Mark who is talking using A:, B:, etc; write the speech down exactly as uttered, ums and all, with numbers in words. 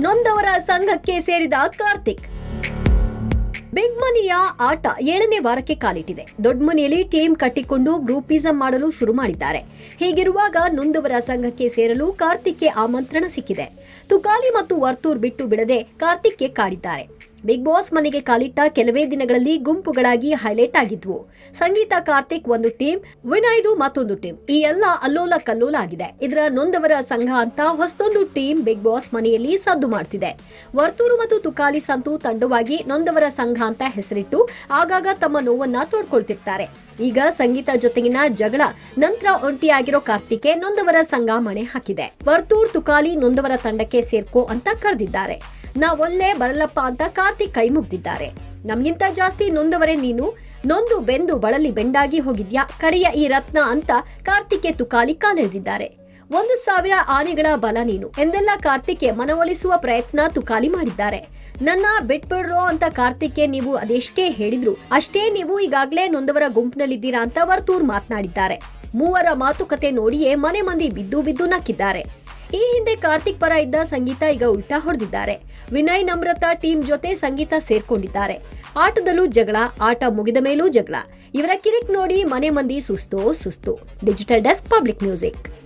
A: ನೊಂದವರ ಸಂಘಕ್ಕೆ ಸೇರಿದ ಕಾರ್ತಿಕ್. ಬಿಗ್ ಮನಿಯ ಆಟ ಏಳನೇ ವಾರಕ್ಕೆ ಕಾಲಿಟ್ಟಿದೆ. ದೊಡ್ಡ ಮನೆಯಲ್ಲಿ ಟೀಮ್ ಕಟ್ಟಿಕೊಂಡು ಗ್ರೂಪಿಸಂ ಮಾಡಲು ಶುರು ಮಾಡಿದ್ದಾರೆ. ಹೀಗಿರುವಾಗ ನೊಂದವರ ಸಂಘಕ್ಕೆ ಸೇರಲು ಕಾರ್ತಿಕ್ಗೆ ಆಮಂತ್ರಣ ಸಿಕ್ಕಿದೆ. ತುಕಾಲಿ ಮತ್ತು ವರ್ತೂರ್ ಬಿಟ್ಟು ಬಿಡದೆ ಕಾರ್ತಿಕ್ಗೆ ಕಾಡಿದ್ದಾರೆ. ಬಿಗ್ ಬಾಸ್ ಮನೆಗೆ ಕಾಲಿಟ್ಟ ಕೆಲವೇ ದಿನಗಳಲ್ಲಿ ಗುಂಪುಗಳಾಗಿ ಹೈಲೈಟ್ ಆಗಿದ್ವು. ಸಂಗೀತ ಕಾರ್ತಿಕ್ ಒಂದು ಟೀಮ್, ವಿನಯ್ದು ಮತ್ತೊಂದು ಟೀಮ್. ಈ ಎಲ್ಲ ಅಲ್ಲೋಲ ಕಲ್ಲೋಲ ಆಗಿದೆ. ಇದರ ನೊಂದವರ ಸಂಘ ಅಂತ ಹೊಸದೊಂದು ಟೀಮ್ ಬಿಗ್ ಬಾಸ್ ಮನೆಯಲ್ಲಿ ಸದ್ದು ಮಾಡ್ತಿದೆ. ವರ್ತೂರು ಮತ್ತು ತುಕಾಲಿ ಸಂತು ತಂಡವಾಗಿ ನೊಂದವರ ಸಂಘ ಅಂತ ಹೆಸರಿಟ್ಟು ಆಗಾಗ ತಮ್ಮ ನೋವನ್ನ ತೋಡ್ಕೊಳ್ತಿರ್ತಾರೆ. ಈಗ ಸಂಗೀತ ಜೊತೆಗಿನ ಜಗಳ ನಂತರ ಒಂಟಿಯಾಗಿರೋ ಕಾರ್ತಿಕ್ಗೆ ನೊಂದವರ ಸಂಘ ಮಣೆ ಹಾಕಿದೆ. ವರ್ತೂರ್ ತುಕಾಲಿ ನೊಂದವರ ತಂಡಕ್ಕೆ ಸೇರ್ಕೋ ಅಂತ ಕರೆದಿದ್ದಾರೆ. ನಾವೊಲ್ಲೆ ಬರಲಪ್ಪ ಅಂತ ಕಾರ್ತಿಕ್ ಕೈ ಮುಗ್ದಿದ್ದಾರೆ. ನಮ್ಗಿಂತ ಜಾಸ್ತಿ ನೊಂದವರೇ ನೀನು, ನೊಂದು ಬೆಂದು ಬಳಲಿ ಬೆಂಡಾಗಿ ಹೋಗಿದ್ಯಾ, ಕಡೆಯ ಈ ರತ್ನ ಅಂತ ಕಾರ್ತಿಕ್ಗೆ ತುಕಾಲಿ ಕಾಲೆಳೆದಿದ್ದಾರೆ. ಒಂದು ಸಾವಿರ ಆನೆಗಳ ಬಲ ನೀನು ಎಂದೆಲ್ಲ ಕಾರ್ತಿಕ್ಗೆ ಮನವೊಲಿಸುವ ಪ್ರಯತ್ನ ತುಕಾಲಿ ಮಾಡಿದ್ದಾರೆ. ನನ್ನ ಬಿಟ್ಬಿಡ್ರೋ ಅಂತ ಕಾರ್ತಿಕ್ಗೆ ನೀವು ಅದೆಷ್ಟೇ ಹೇಳಿದ್ರು ಅಷ್ಟೇ ನೀವು ಈಗಾಗಲೇ ನೊಂದವರ ಗುಂಪಿನಲ್ಲಿದ್ದೀರಾ ಅಂತ ವರ್ತೂರ್ ಮಾತನಾಡಿದ್ದಾರೆ. ಮೂವರ ಮಾತುಕತೆ ನೋಡಿಯೇ ಮನೆ ಮಂದಿ ಬಿದ್ದು ಬಿದ್ದು ನಕ್ಕಿದ್ದಾರೆ. ಈ ಹಿಂದೆ ಕಾರ್ತಿಕ್ ಪರ ಇದ್ದ ಸಂಗೀತ ಈಗ ಉಲ್ಟಾ ಹೊಡೆದಿದ್ದಾರೆ. ವಿನಯ್ ನಮ್ರತಾ ಟೀಮ್ ಜೊತೆ ಸಂಗೀತ ಸೇರ್ಕೊಂಡಿದ್ದಾರೆ. ಆಟದಲ್ಲೂ ಜಗಳ, ಆಟ ಮುಗಿದ ಮೇಲೂ ಜಗಳ. ಇವರ ಕಿರಿಕ್ ನೋಡಿ ಮನೆ ಮಂದಿ ಸುಸ್ತೋ ಸುಸ್ತು. Digital desk, public music.